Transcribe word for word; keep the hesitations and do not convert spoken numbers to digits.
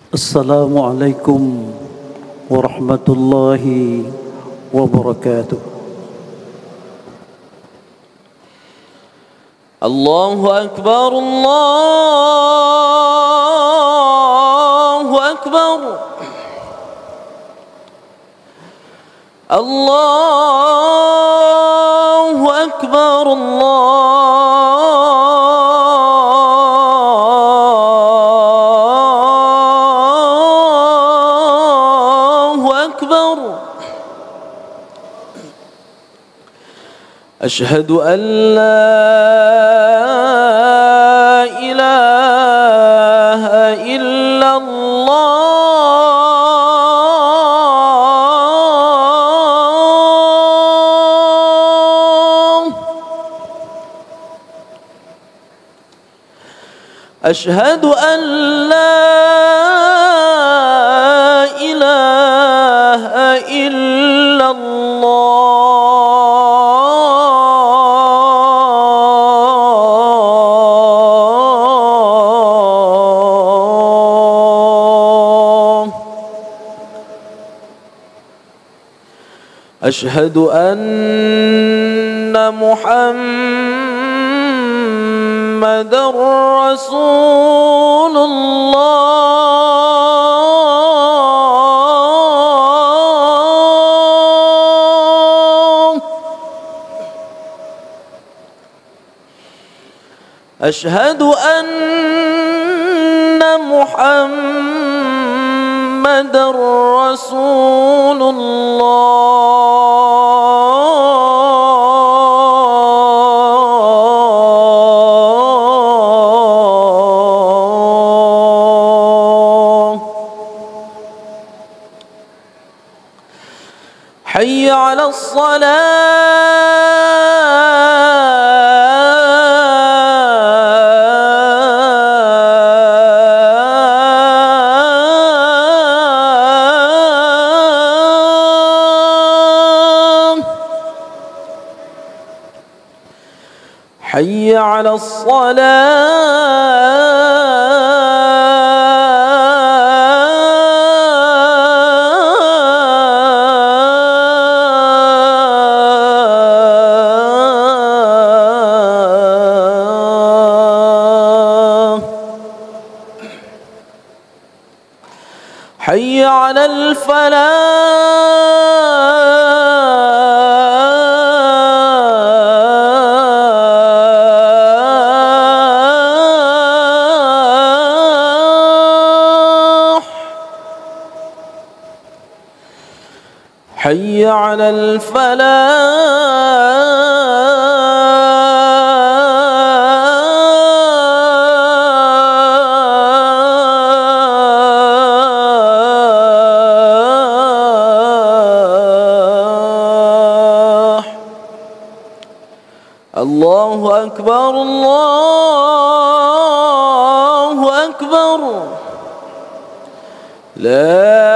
السلام عليكم ورحمة الله وبركاته. الله أكبر الله أكبر الله أكبر الله أكبر. أشهد أن لا إله إلا الله. أشهد أن لا إله إلا الله. أشهد أن محمدًا رسول الله. أشهد أن محمدًا رسول الله. حي على الصلاة. حي على الصلاة. حي على الفلاح. حي على الفلاح. الله أكبر الله أكبر. لا